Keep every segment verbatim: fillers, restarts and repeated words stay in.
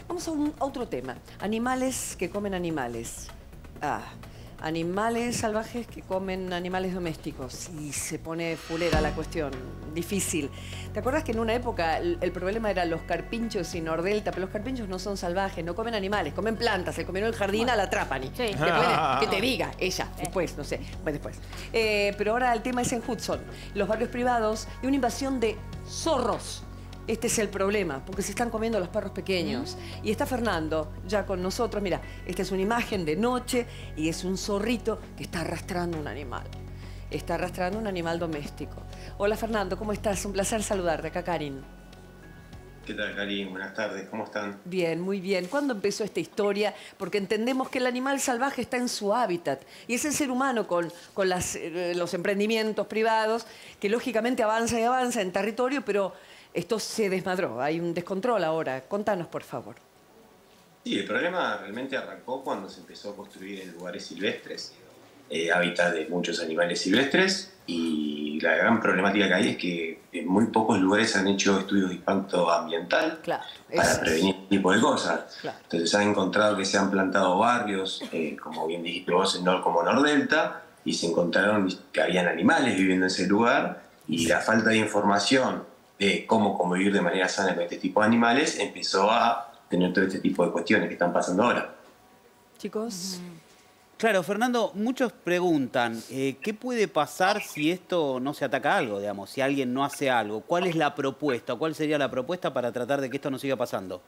Vamos a, un, a otro tema. Animales que comen animales. Ah, animales salvajes que comen animales domésticos. Y se pone fulera la cuestión, difícil. ¿Te acuerdas que en una época el, el problema era los carpinchos y nordelta? Pero los carpinchos no son salvajes, no comen animales, comen plantas. El comieron el jardín bueno. a la Trapani. Sí. Después, que te diga, ella, después, no sé, después. Eh, pero ahora el tema es en Hudson, los barrios privados y una invasión de zorros. Este es el problema, porque se están comiendo los perros pequeños. Mm. Y está Fernando ya con nosotros. Mira, esta es una imagen de noche y es un zorrito que está arrastrando un animal. Está arrastrando un animal doméstico. Hola Fernando, ¿cómo estás? Un placer saludarte. Acá Karin. ¿Qué tal, Karin? Buenas tardes, ¿cómo están? Bien, muy bien. ¿Cuándo empezó esta historia? Porque entendemos que el animal salvaje está en su hábitat y es el ser humano con, con las, eh, los emprendimientos privados que lógicamente avanza y avanza en territorio, pero esto se desmadró, hay un descontrol ahora. Contanos, por favor. Sí, el problema realmente arrancó cuando se empezó a construir en lugares silvestres, eh, hábitat de muchos animales silvestres, y la gran problemática que hay es que en muy pocos lugares han hecho estudios de impacto ambiental claro, para es... prevenir este tipo de cosas. Claro. Entonces se han encontrado que se han plantado barrios, eh, como bien dijiste vos, en Nor como Nordelta, y se encontraron que habían animales viviendo en ese lugar, y la falta de información de cómo convivir de manera sana con este tipo de animales, empezó a tener todo este tipo de cuestiones que están pasando ahora. Chicos. Claro, Fernando, muchos preguntan, eh, ¿qué puede pasar si esto no se ataca algo, digamos, si alguien no hace algo? ¿Cuál es la propuesta? ¿Cuál sería la propuesta para tratar de que esto no siga pasando?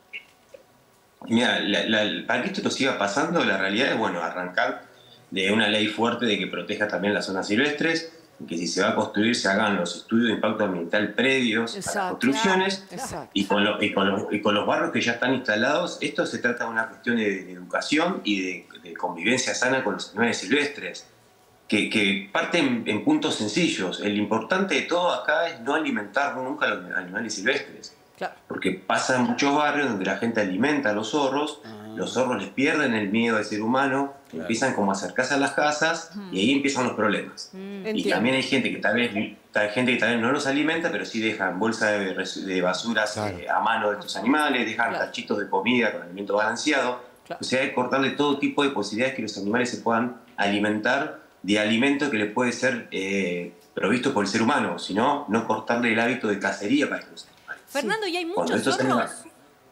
Mira, la, la, para que esto no siga pasando, la realidad es, bueno, arrancar de una ley fuerte de que proteja también las zonas silvestres, que si se va a construir se hagan los estudios de impacto ambiental previos Exacto. a las construcciones Exacto. Y, con lo, y, con los, y con los barrios que ya están instalados. Esto se trata de una cuestión de, de educación y de, de convivencia sana con los animales silvestres, que, que parten en puntos sencillos. El importante de todo acá es no alimentar nunca a los animales silvestres, claro. porque pasa en muchos barrios donde la gente alimenta a los zorros, ah. los zorros les pierden el miedo al ser humano, claro. empiezan como a acercarse a las casas mm. y ahí empiezan los problemas. Mm. Y Entiendo. También hay gente que tal vez hay gente que tal vez no los alimenta, pero sí dejan bolsas de, de basuras claro. eh, a mano de estos animales, dejan claro. tachitos de comida con alimento balanceado. Claro. O sea, hay que cortarle todo tipo de posibilidades que los animales se puedan alimentar de alimento que le puede ser eh, provisto por el ser humano, sino no cortarle el hábito de cacería para estos animales. Fernando, ¿y hay muchos zorros? Animales...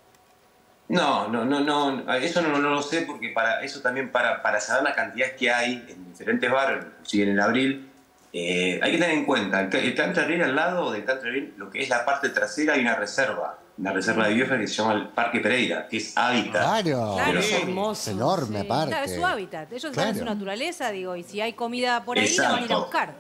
No, no, no, no, eso no, no lo sé, porque para eso también, para, para saber la cantidad que hay en diferentes barrios, inclusive en el abril, eh, hay que tener en cuenta, el, el Country Abril, al lado del Country Abril, lo que es la parte trasera, hay una reserva, una reserva de biosfera que se llama el Parque Pereira, que es hábitat. Claro, claro. es hermoso, enorme sí. parque. Claro, es su hábitat, ellos claro. están en su naturaleza, digo, y si hay comida por ahí, Exacto. la van a ir a buscar.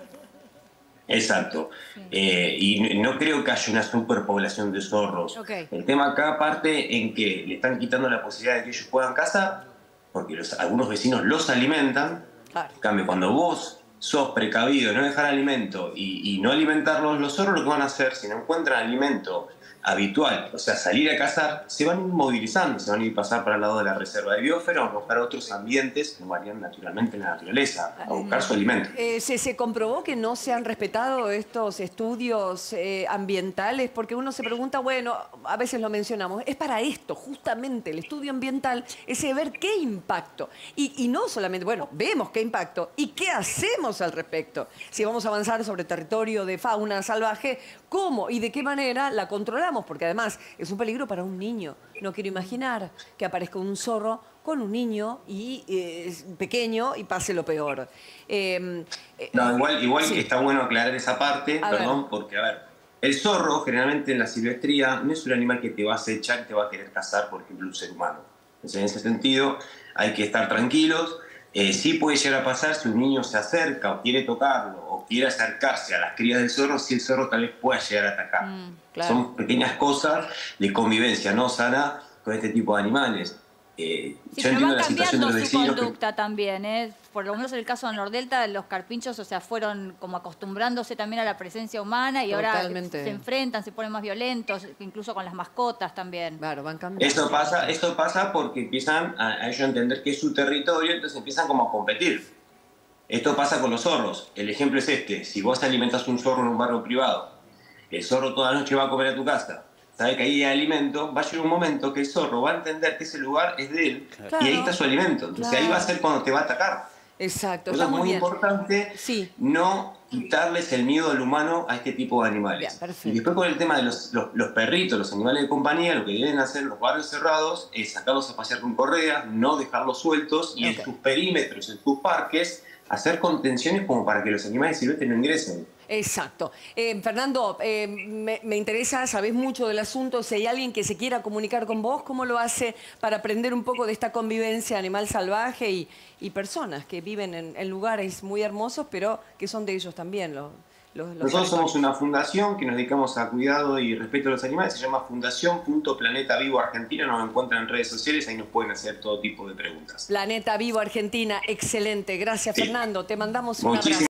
Exacto. Sí. Eh, y no creo que haya una superpoblación de zorros. Okay. El tema acá parte en que le están quitando la posibilidad de que ellos puedan cazar, porque los, algunos vecinos los alimentan. Claro. En cambio, cuando vos sos precavido de no dejar alimento y, y no alimentarlos, los zorros lo que van a hacer, si no encuentran alimento habitual, o sea, salir a cazar, se van a ir movilizando, se van a ir a pasar para el lado de la reserva de biosfera o a buscar otros ambientes que no varían naturalmente en la naturaleza, a buscar su alimento. Eh, ¿se, ¿Se comprobó que no se han respetado estos estudios eh, ambientales? Porque uno se pregunta, bueno, a veces lo mencionamos, es para esto, justamente, el estudio ambiental es ver qué impacto. Y, y no solamente, bueno, vemos qué impacto y qué hacemos al respecto. Si vamos a avanzar sobre territorio de fauna salvaje, ¿cómo y de qué manera la controlamos? Porque además es un peligro para un niño. No quiero imaginar que aparezca un zorro con un niño y eh, pequeño y pase lo peor. Eh, no, igual, igual sí. que está bueno aclarar esa parte, a perdón, ver. porque a ver, el zorro generalmente en la silvestría no es un animal que te va a acechar y te va a querer cazar, por ejemplo, un ser humano. Entonces, en ese sentido hay que estar tranquilos. Eh, sí puede llegar a pasar si un niño se acerca o quiere tocarlo o quiere acercarse a las crías del zorro, si el zorro tal vez pueda llegar a atacar. Mm, claro. Son pequeñas cosas de convivencia no sana con este tipo de animales. Eh, sí, yo entiendo la situación de los vecinos. Su conducta que... también, ¿eh? Por lo menos en el caso de Nordelta, los carpinchos, o sea, fueron como acostumbrándose también a la presencia humana y Totalmente. ahora se enfrentan, se ponen más violentos, incluso con las mascotas también. Claro, van cambiando. Esto pasa, esto pasa porque empiezan a, a ellos a entender que es su territorio, entonces empiezan como a competir. Esto pasa con los zorros. El ejemplo es este: si vos alimentas un zorro en un barrio privado, el zorro toda la noche va a comer a tu casa, sabe que ahí hay alimento, va a llegar un momento que el zorro va a entender que ese lugar es de él, claro, y ahí está su alimento. Entonces claro. ahí va a ser cuando te va a atacar. Exacto. Entonces es muy bien. importante sí. no quitarles el miedo al humano a este tipo de animales. Bien, y después con el tema de los, los, los perritos, los animales de compañía, lo que deben hacer en los barrios cerrados es sacarlos a pasear con correas, no dejarlos sueltos y okay. en sus perímetros, en sus parques, hacer contenciones como para que los animales silvestres no ingresen. Exacto. Eh, Fernando, eh, me, me interesa, sabés mucho del asunto, si hay alguien que se quiera comunicar con vos, ¿cómo lo hace para aprender un poco de esta convivencia animal salvaje y, y personas que viven en, en lugares muy hermosos, pero que son de ellos también? Los, los, los Nosotros somos una fundación que nos dedicamos a cuidado y respeto a los animales, se llama Fundación Planeta Vivo Argentina, nos encuentran en redes sociales, ahí nos pueden hacer todo tipo de preguntas. Planeta Vivo Argentina, excelente. Gracias, sí. Fernando, te mandamos un Muchísimas abrazo.